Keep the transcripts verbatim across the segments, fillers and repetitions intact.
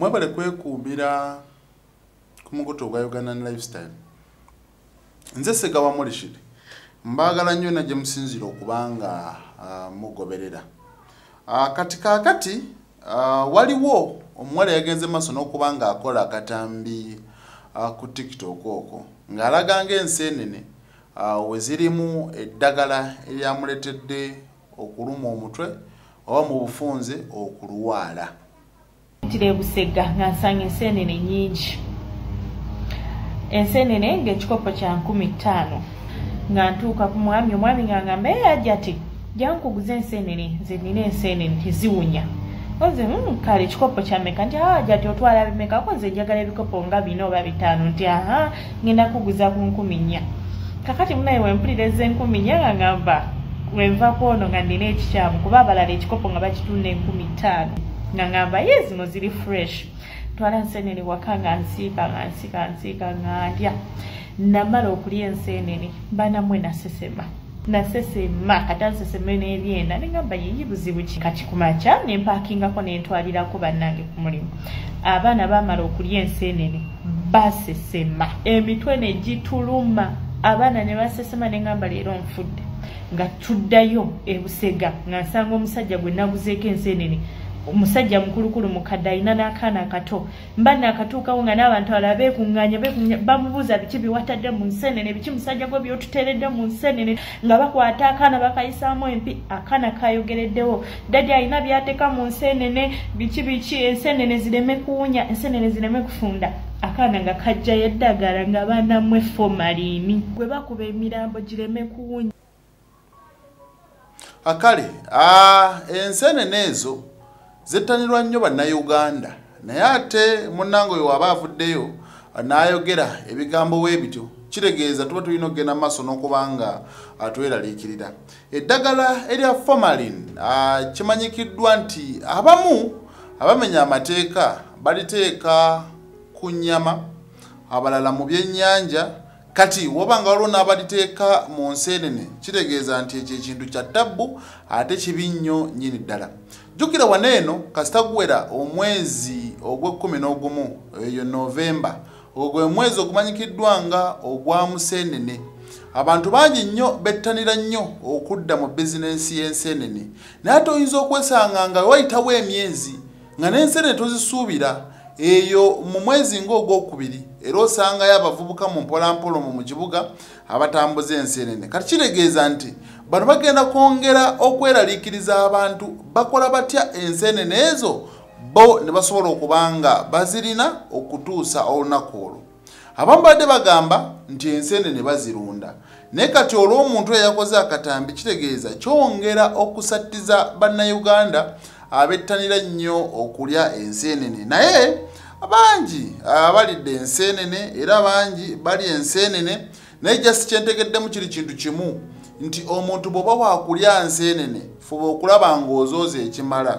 mwebale kwekuumira ku mukutu ogwa Ugandan Lifestyle. Nze Segawa Molishiri mbagala nnyo na gye musinzira okubanga uh, mugoberera. Uh, kati kakati uh, waliwo omuwala yagenze maaso n'okubanga akola akatambi uh, ku TikTok okwo ng'alaga ng'ensenene uh, we zirimu eddagala eryamuletedde okuluma omutwe oba mu bufunze okuluwaala. Ntire Busega ngansanga ensenene nyingi. Ensenene ng'ekikopo kya nkumi ttaano nga ntuuka ku mwami omwami ng'angamba ajja ati jankuguza ensenene nze nina ensenene teziwunya. Oze mm, kale ekikopo kya meka nti ah ajja ati otwala bimeka ko nze njagala ebikopo nga bino oba bitaano nti aha ngenda kuguza ku nkumi nnya. Kakati munaye wempuliriza enkumi nnya ng'angamba wenva kwono nga nina ekikyamu kuba abalala ekikopo nga bakitunda enkumi ttaano ng'angamba ye zino ziri fresh. Twala ensenene waka nga nsiika nga nsiika nsiika nga ndya. Namala okulya ensenene banamwe nasesema. Nasesema kata nseseme n'ebyenda nengamba yiyi buzibu ki kati kumakya ne mpakingako ne ntwalirako bannange ku mulimu. Abaana bamala okulya ensenene basesema emitwe ne gituluma. Abaana ne basesema nengamba leero nfudde nga tuddayo e Busega nga nsanga omusajja gwe naguzeeko ensenene. Omusajja mukulukulu mukadde alina n'akaana akato mbana akatuukawo nga n'abantu alabe kunganya bamubuuza biki biwatadde mu nsenene biki musajja gwe byotuteredde mu nsenene nga bakwata akaana bakayisaamu empi akaana kayogereddewo dadi alina byateeka mu nsenene biki biki ensenene zireme kuwunya ensenene zireme kufunda akaana nga kajjayo eddagala nga banamwe formalini gwe bakuba emirambo gireme kuwunya. Akale ah ensenene ezo zettanirwa nnyo bannayuganda naye ate munnange oyo waba avuddeyo n'ayogera ebigambo weebityo kitegeeza tuba tulina okugenda maaso n'okubanga atweraliikirira. Eddagala erya formalin kimanyikiddwa nti abamu abamenya amateeka baliteeka ku nnyama abalala mu byennyanja kati wabanga waliwo n'abaliteeka mu nsenene kitegeeza nti ekyo ekintu kya ttabbu ate kibi nnyo nnyini ddala. Jukira waneeno kasita guwera omwezi ogw'ekkumi n'ogumu eyo Novemba ogwo gwe mwezi ogumanyikiddwa nga ogwa musenene. Abantu bangi nnyo bettanira nnyo okudda mu bizinensi y'ensenene naye ate oyinza okwesanga nga wayitawo emyezi nga n'ensenene tozisuubira eyo mu mwezi ng'ogwokubiri era osangayo abavubuka mu mpolampola mu kibuga abatambuza ensenene. Kati kitegeeza nti bano bagenda kwongera okweraliikiriza abantu bakola batya ensenene ezo bo ne basobola okubanga bazirina okutuusa olunaku olwo. Abamu badde bagamba nti ensenene bazirunda naye kati olw'omuntu eyakoze akatambi kitegeeza kyongera okusattiza bannayuganda abettanira nnyo okulya ensenene. Naye abangi abalidde ensenene era bangi bali ensenene naye just kyentegeddemu kiri kintu kimu nti omuntu bw'oba waakulya ensenene fuba okulaba ng'ozooze ekimala.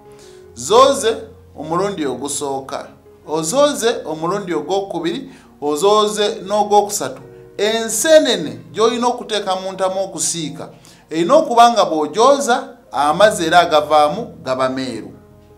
Zooze omulundi ogusooka, ozooze omulundi ogwokubiri, ozooze n'ogwokusatu. Ensenene gy'olina okuteeka mu ntamu okusiika erina okuba nga bw'ogyoza amazzi era agavaamu gaba meeru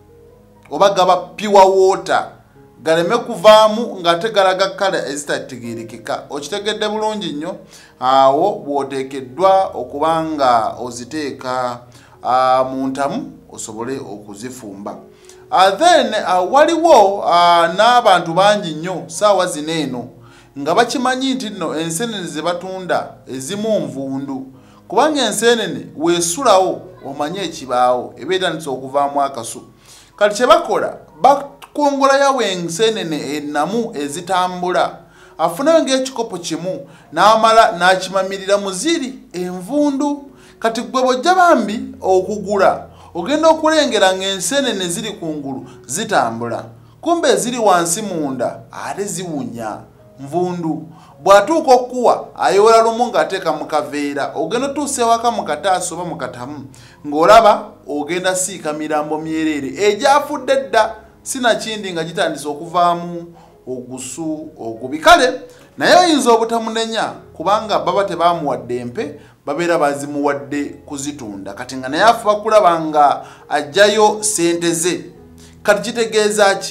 oba gaba pure water galeme kuvaamu ng'ate galaga kala ezitategeerekeka. Okitegedde bulungi nnyo awo bw'oteekeddwa okuba nga oziteeka uh, mu ntamu osobole okuzifumba. Uh, then uh, waliwo uh, n'abantu bangi nnyo saawa zino eno nga bakimanyi nti nno ensenene ze batunda ezimu nvundu kubanga ensenene weesulawo omanye ekibaawo eba etandise okuvaamu akasu. Kati kye bakola bakongolayo ensenene ennamu ezitambula afunayo ng'ekikopo kimu n'amala n'akimamirira mu ziri envundu. Kati gwe bw'ojja bambi okugula ogenda okulengera ng'ensenene ziri kungulu zitambula kumbe eziri wansi munda ate ziwunya nvundu. Bw'atuuka okuwa ayowera lumu ng'ateeka mu kaveera ogenda otuusa ewaka mu kataasi oba mu katamu ng'olaba ogenda siika mirambo myereere egyafudde dda sinakindi nga gitandise okuvaamu ogusu ogubi. Kale naye oyinza obutamunenya kubanga baba tebaamuwadde empe babeera bazimuwadde kuzitunda kati nga naye afuba kulaba nga ajjayo sente ze. Kati kitegeeza ki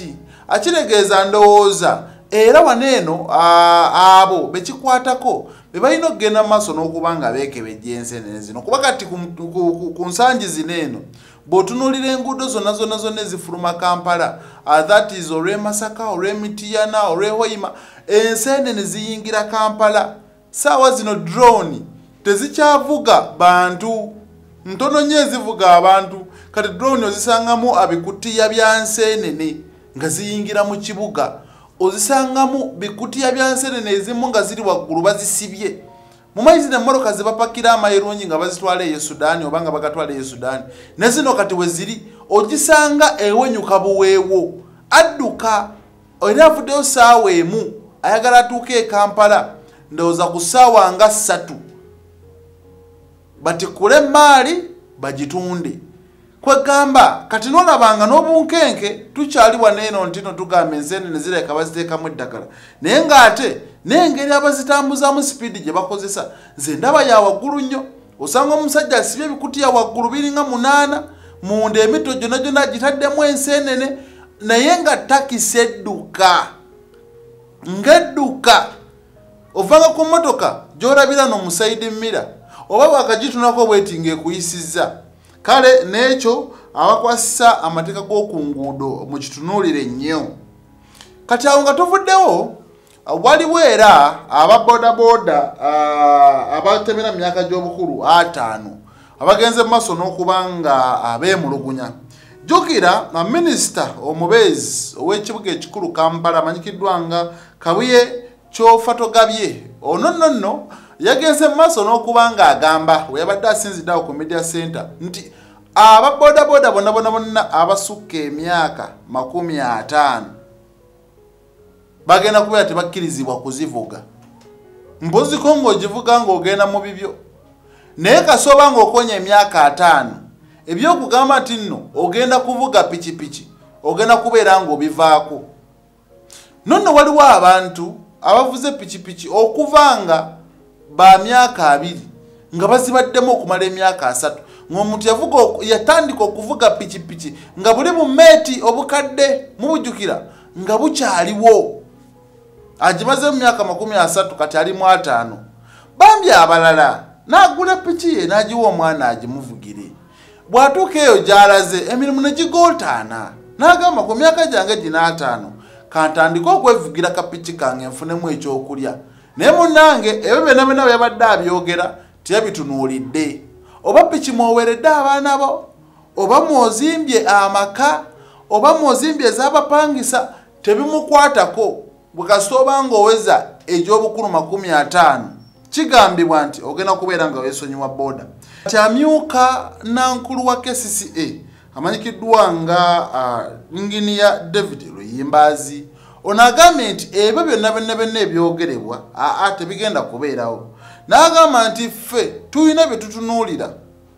akitegeeza ndowooza era waneeno abo bekikwatako be balina okugenda mu maaso n'okuba nga beekebejja enseenene zino kuba kati ku nsangi zino eno bw'otunuulira enguudo zonna zonna zonna ezifuluma Kampala, that is olw'e Masaka, olw'e Mityana, olw'e Hoima, enseenene ziyingira Kampala. Saawa zino drone tezikyavuga bantu, ntono nnyo ezivuga abantu. Kati drone ozisangamu abikutiya bya nseenene nga ziyingira mu kibuga, ozisangamu bikutiya bya nseenene ezimu nga ziri waggulu bazisibye. Mumaizi ne mmoroka zibapakira amayirungi nga bazitwala e Sudan oba nga bagatwala e Sudan. Ne zino kati we ziri ogisanga ewenyuka buweewo. Adduka olina afuddeyo ssaawa emu ayagala atuuke e Kampala ndowooza ku ssaawa nga ssatu. Batikule maali bagitunde. Kwegamba kati nolabanga n'obunkenke tukyali waneeno ntino tugamba enseenene zireka baziteekamu eddagala. Naye ng'ate n'engeri abazitambuzamu sipiidi gye bakozesa nze ndaba ya waggulu nnyo. Osanga omusajja asibye ebikutiya waggulu biringa munaana, munda emito gyonna gyonna agitaddemu enseenene, naye nga takisi edduka. Ng'edduka ovanga ku mmotoka gy'olabira n'omusayidi mmira oba bwakagitunako bweti ng'ekuyisizza. Kale n'ekyo abakwasisa amateeka g'oku nguudo mu kitunuulire nnyo. Kati awo nga tuvuddewo waliwo era ababodaboda abatemera mu myaka gy'obukulu ataano abagenze mu maaso n'okuba nga abeemulugunya. Jjukira na minisita omubeezi ow'ekibuga ekikulu Kampala amanyikiddwa nga Kabuye Kyofatogabye ono nno nno yagenze mu maaso n'okuba nga agamba we yabadde asinziddeawo ku media center nti ababodaboda bonna bonna bonna abasukka emyaka makumi ataano bagenda kubeera tebakkirizibwa kuzivuga. Mpoziko ng'ogivuga ng'ogenda mu bibyo, naye kasoba ng'okonya emyaka ataano ebyokugamba nti nno ogenda kuvuga pikipiki ogenda kubeera ng'obivaako. Nonno waliwo abantu abavuze pikipiki okuvanga ba myaka abiri nga bazibaddemu okumala emyaka asatu. Ng'omuntu yavuga yatandika okuvuga pikipiki nga buli bumeeti obukadde mubujjukira nga bukyaliwo. Agimaze mu myaka makumi asatu kati ali mu ataano. Bambi abalala n'agula piki ye n'agiwa omwana agimuvugire. Bw'atuuka eyo gy'alaze emirimu ne gigoltaana n'agamba ku myaka gyange gina ataano kantandika okwevugira kapiki kange nfunemu ekyokulya. Naye munnange ebyo byonna byonna byabadde abyogera tiyabitunuulidde. Oba piki mwoweredde abaana bo, oba mwozimbye amaka, oba mwozimbye ez'abapangisa, tebimukwatako. Bwe kasita oba ng'oweza egy'obukulu makumi ataano kigambibwa nti ogenda kubeera nga weesonyiwa booda. Kyamyuka nankulu wa K C C A amanyikiddwa nga Inginiya David Luyimbazi ono agambye nti ebyo byonna byonna byonna ebyogerebwa aa tebigenda kubeerawo. N'agamba nti ffe tulina bye tutunuulira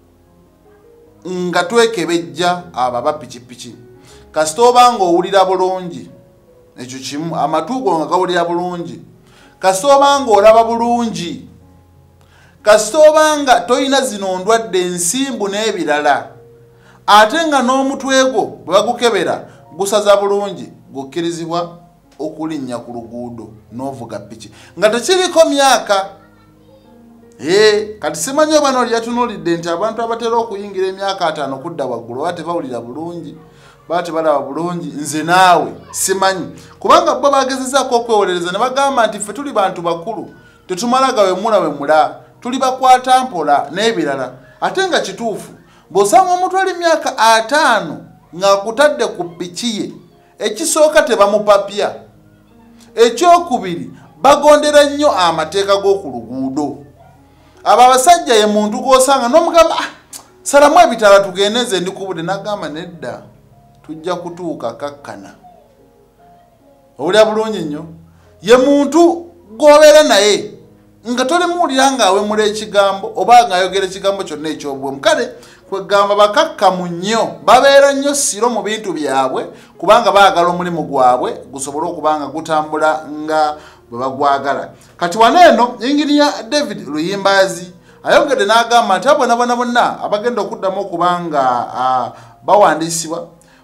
nga twekebejja abo abapikipiki. Kasita oba ng'owulira bulungi ekyo kimu, amatu go nga gawulira bulungi. Kasita oba ng'olaba bulungi, kasita oba nga toyina zino ndwadde ensimbu n'ebirala, ate nga n'omutwe gwo bwe bagukebera gusaza bulungi, gukkirizibwa okulinnya ku luguudo n'ovuga piki nga tekiriko myaka. Ee, kati simanyi oba n'oli yatunuulidde nti abantu abatera okuyingira emyaka ataano kudda waggulu oba tebawulira bulungi, baba tebalaba bulungi. Nze naawe simanyi, kubanga bo bagezezaako okwewolereza ne bagamba nti ffe tuli bantu bakulu tetumalaga wemula wemula, tuli bakwata mpola n'ebirala. Ate nga kituufu bw'osanga omuntu ali myaka ataano ng'akutadde ku piki ye, ekisooka tebamupapya, ekyokubiri bagondera nnyo amateeka g'oku luguudo. Abo abasajja ye muntu gw'osanga n'omugamba salamu ebitala tugende nze ndikubudde, n'agamba nedda tujja kutuuka kakkana. Owulira bulungi nnyo, ye muntu gw'obeera naye nga tolemuwulira ng'awemula ekigambo oba ng'ayogera ekigambo kyonna eky'obuwemu. Kale kwegamba bakakkamu nnyo, babeera nnyo siro mu bintu byabwe kubanga baagala omulimu gwabwe gusobole okuba nga gutambula nga bwe bagwagala. Kati waneeno Inginiya David Luyimbazi ayongedde n'agamba nti abona bona bonna abagenda okuddamu okuba nga bawandiisibwa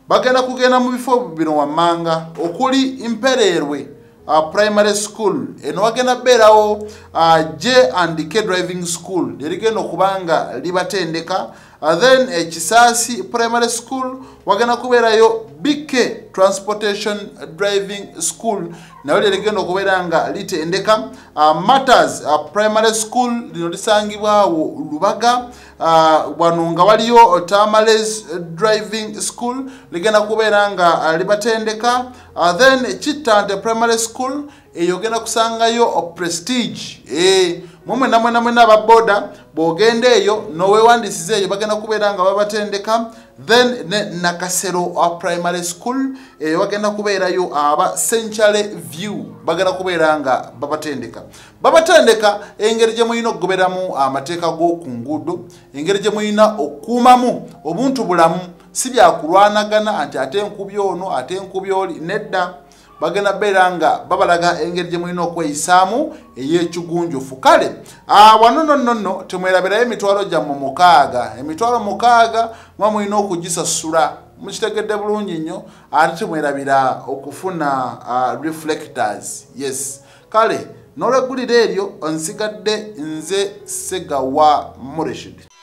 bagenda kugenda mu bifo bino wammanga okuli Impererwe uh, primary school eno wagenda beerawo uh, J and K driving school erigenda okubanga libatendeka. Uh, then uh, Kisasi primary school wagenda kubeerayo B K transportation driving school nayo erigenda okubeera nga litendeka. uh, Matters uh, primary school lino lisangibwawo Lubaga. Uh, wano nga waliyo Tamales driving school ligenda kubeera nga uh, libatendeka. uh, then Chitante primary school eyo genda kusangayo Prestige. eh mumwe namwe namwe n'ababoda bogende eyo nowewandisize eyo bagenda kubeera nga babatendeka. Then ne Nakasero uh, primary school eyo bagenda kubeerayo aba Century View bagenda kubeera nga babatendeka. Babatendeka engeri gye muyina okugoberamu amateeka g'oku nguudo, engeri gye muyina okukuumamu obuntu bulamu, si byakulwanagana anti ate nkubi ono ate nkubi oli, nedda. Bagenda beera nga babalaga engeri gye mulina okweyisaamu ey'ekigunjufu. Kale ah, wano nno nno temwerabirayo emitwalo gyammwe mukaaga. Emitwalo mukaaga mwa mulina okugisasula, mukitegedde bulungi nnyo, ate temwerabira okufuna uh, reflectors. Yes, kale n'olweggulira eryo onsigadde nze Ssegawa Mureshid.